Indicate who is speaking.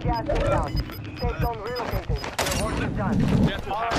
Speaker 1: gas inbound. Safe zone relocated. Your work is done.
Speaker 2: Death will happen.